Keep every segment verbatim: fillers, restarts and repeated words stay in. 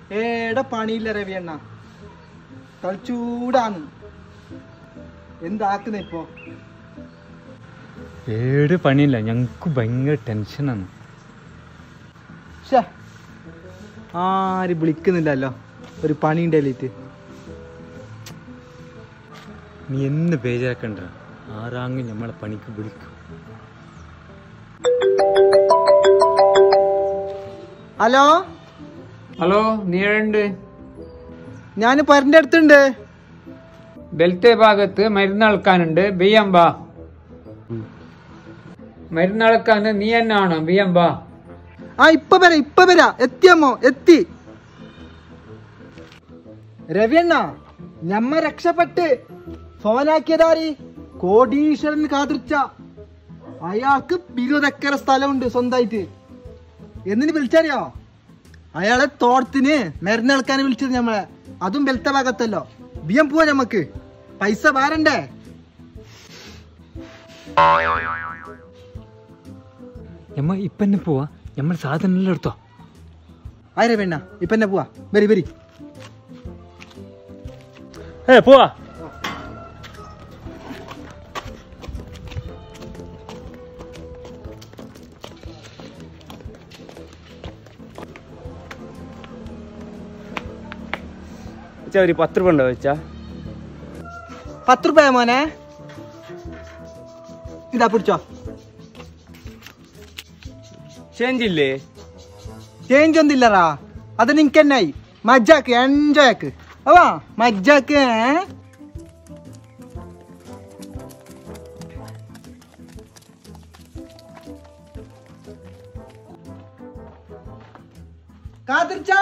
ഏടെ പണിയില്ല രവിയണ്ണ, തൽച്ചൂടാണ്. എന്താക്കുന്ന ഇപ്പോ? ഏട് പണിയില്ല, ഞങ്ങക്ക് ഭയങ്കര ടെൻഷനാണ്. ആരും വിളിക്കുന്നില്ലല്ലോ ഒരു പണി ഉണ്ടല്ലിട്ട്. നീ എന്ന് ബേജാക്കണ്ട, ആരാങ്ങ് നമ്മളെ പണിക്ക് വിളിക്കും. ഹലോ ഹലോ, നീ എഴുണ്ട്? ഞാൻ പരന്റെ അടുത്തുണ്ട്. ബെൽത്തെ ഭാഗത്ത് മരുന്നളക്കാനുണ്ട്, ബിയ്യം ബാ. മരുന്നളക്കാൻ നീ തന്നെ ആണോ? ബിയ്യം ബാ. ആ ഇപ്പൊ വരാ ഇപ്പൊ വരാ എത്തിയമ്മോ, എത്തി. രവിയണ്ണ, ഞമ്മ രക്ഷപ്പെട്ട്. ഫോനാക്കിയതാരി കോടീശ്വരൻ കാതിർച്ച. അയാൾക്ക് ഇരുപത് ഏക്കർ സ്ഥലമുണ്ട് സ്വന്തമായിട്ട്. എന്തിന് വിളിച്ചറിയോ? അയാളെ തോട്ടത്തിന് മരുന്നെടുക്കാൻ വിളിച്ചത് ഞമ്മളെ. അതും ബെൽത്ത ഭാഗത്തല്ലോ. ബിയം പോവാ, ഞമ്മക്ക് പൈസ വാരണ്ടേ? ഞമ്മ ഇപ്പന്നെ പോവാ, ഞമ്മൾ സാധനം എല്ലാം എടുത്തോ. ആയിരം വേണ്ട, ഇപ്പന്നെ പോവാ. വരി വരി. ഏ പോവാ. ഒരു പത്ത് രൂപ ഉണ്ടോ വെച്ചാ? പത്ത് രൂപ മോനെ, ഇതാ പിടിച്ചോ. ചേഞ്ച് ഇല്ലേ? ചേഞ്ച് ഒന്നില്ലറാ, അത് നിനക്ക് തന്നെയായി. മജ്ജാക്ക്, എൻജോയ് ആക്ക്. അവാ മജ്ജാക്ക്. കാതിർച്ചാ,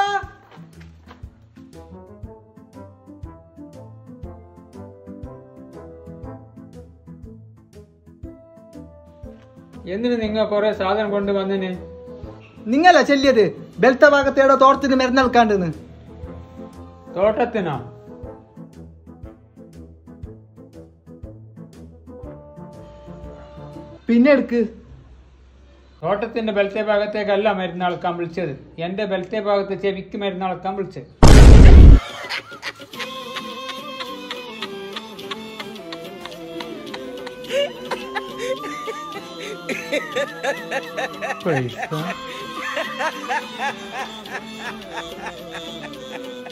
എന്തിനു നിങ്ങൾ കൊറേ സാധനം കൊണ്ടുവന്നിന്? നിങ്ങളാ ചെല്ലിയത് ബെൽത്ത ഭാഗത്തേടോ തോട്ടത്തിന് മരുന്നെടുക്കാണ്ടെന്ന്. തോട്ടത്തിനോ? പിന്നെ എടുക്ക്. തോട്ടത്തിന്റെ ബലത്തെ ഭാഗത്തേക്കല്ല മരുന്നളക്കാൻ വിളിച്ചത്, എന്റെ ബലത്തെ ഭാഗത്ത് ചെവിക്ക് മരുന്നളക്കാൻ വിളിച്ചത്. പൈസ